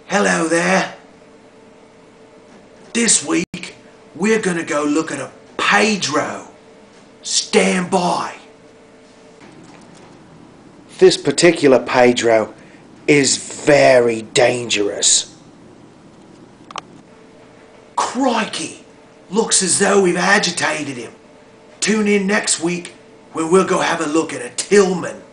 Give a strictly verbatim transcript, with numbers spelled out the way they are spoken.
Hello there. This week we're gonna go look at a Pedro. Stand by. This particular Pedro is very dangerous. Crikey! Looks as though we've agitated him. Tune in next week when we'll go have a look at a Tillman.